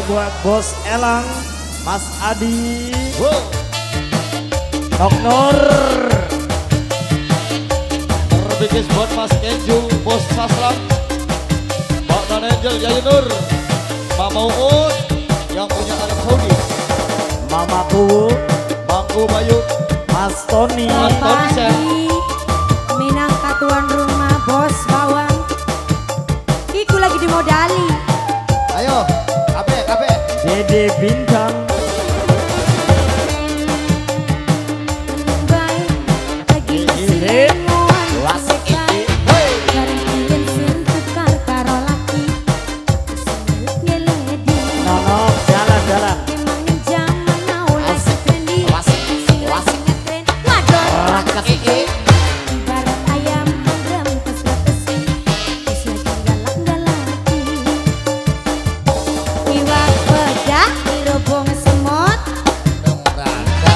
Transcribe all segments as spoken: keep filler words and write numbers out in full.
buat Bos Elang, Mas Adi, wow. Nok Nur. Terbikis buat Mas Kenju, Bos Sasram, Pak Dan Angel Yayu Nur, Mama Uut yang punya anak Saudi, Mamaku, Bangku Bayu, Mas Tony, Mas Tony Sen. Minangka tuan rumah Bos Bawang. Iku lagi dimodali. Ayo, kape, kape. Dede Bintang, Baik lagi masih Ini. lemoan. Wasik ini. Hei, Bareng kalian sentukar karo laki. Semelut ngeledi. Nonok, jalan-jalan. Emangnya zaman now lagi trendy. Wasik, Sing wasik. lagi ngetren. Wadon. Rakas ini. Ibarat ayam hagram kesel-kesel. Terus lagi galak-galaki. Iwak pedak dirobong semut. dong randa.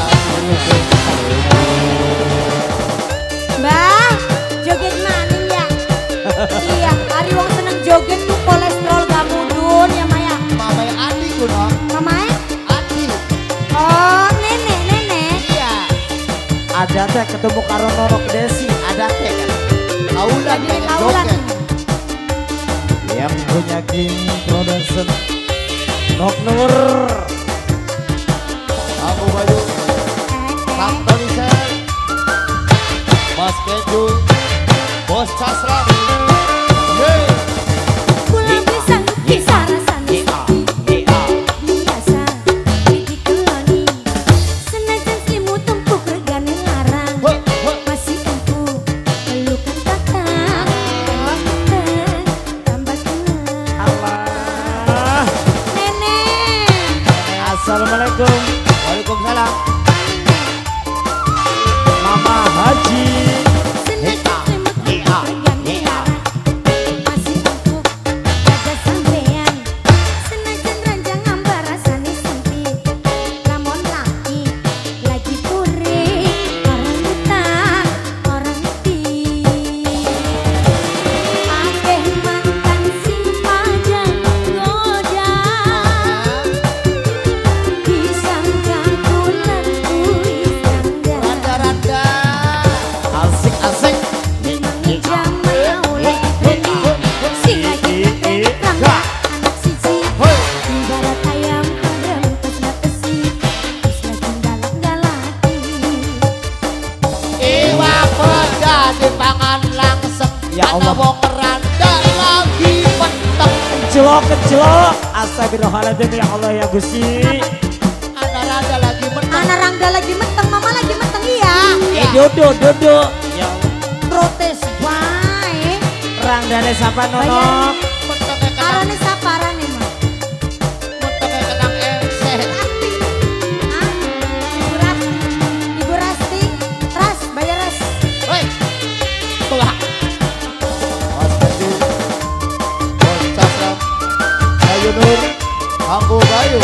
Mbah, joget maning ya? Iya, hari wong seneng joget tuh kolesterol gak mudun ya Maya. Mama yang Adi kuno, Mamae? Adi. Oh, nenek, nenek. Iya, Ada teh ketemu karo Norok Desi. ada teh kan. Kaulan Jadi pengen kaulan. joget. Yang punya King Production, Nok Nur. Bangku Bayu, Kang Tony Sen, Mas Kenju, Bos Sasram. Hei, Pulang pisang, bisa rasanya sepi. Biasa, piti keloni. Senajan selimut tempuk regane larang. hei, hei. Masih empuk, pelukan kakak. Oh, bener, tambah kenal. Allah. Nenek. Assalamualaikum. Waalaikumsalam. Mama Haji. Senajan selimut tempuk regane larang. Masih empuk, jaga sampean. Senajan ranjang ambar rasane sempit. Lamun laki, lagi puri. Orang utang, orang ngerti. Akeh mantan sing pada goda. Disangka bulan kuis tangga. Randa-randa. Asik-asik. Memangnya zaman now lagi trendy. Sing lagi ngetren rangga anak siji. Ibarat ayam hagram kesel-kesel. Terus lagi galak-galaki. Iwak pedas dipangan langsung. Ya Allah. Ana wong randa lagi menteng. Kecelok, kecelok. Astagfirullahaladzim ya Allah ya Gusti. Ana randa lagi menteng. Anak rangga lagi meteng, mama lagi meteng iya. Eh dodo, dodo. Ya Protes bae. Rangdane sapa Nonok? Mentenge kenang, Arane saparane mah. mentenge kenang emse. Ah, Ibu Ras, Ibu Rasti, Ras, bayar Ras. Hei, tulah. Mas Kenju, Bos Sasram, Yayu Nur, Bangku Bayu.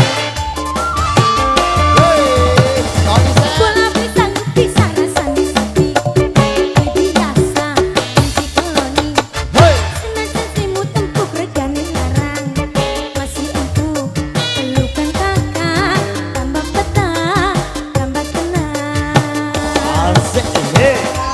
Hei, Tony Sen. Bola pisang, pisang rasane sepi. Biasa, kunci keloni. Hei, Senajan selimut tempuk regane larang. Masih empuk, pelukan kakak. Tambah petah, tambah kenal. Asik ini.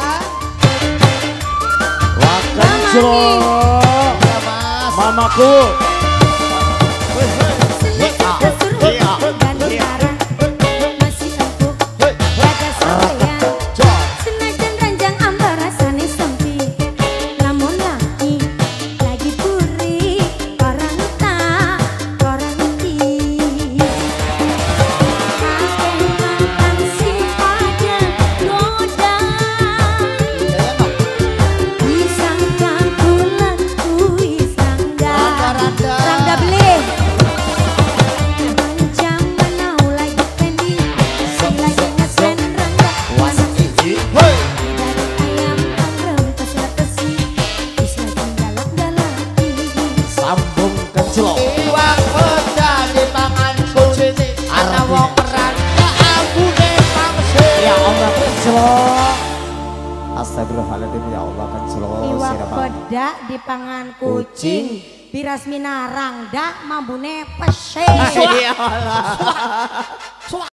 Wakan celok. ya Mas. Mamaku. Hei, hei. Senajan kasur Iya. regane larang. Masih empuk, Hei, hei. jaga sampean. Joy. Senajan ranjang ambar rasane sempit. Lamun laki lagi puri, orang tak, orang ngerti. Akeh mantan sing pada goda. Jaya no. Disangka bulan kuis rangga. Randa-randa. Rangga beli. Emang zaman now lagi trendy. Sing lagi ngetren rangga. Anak siji. Hei, Ibarat ayam hagram kesel-kesel. Terus lagi galak-galaki. Sambung kecelok. iwak pedas dipangan kucing. Ana wong randa ambune pangse. Ya Allah kecelok. Astagfirullahaladzim ya Allah kecelok. Iwak Sirama. pedak dipangan kucing. Biras minarang dak mambune pesek. Suara Allah.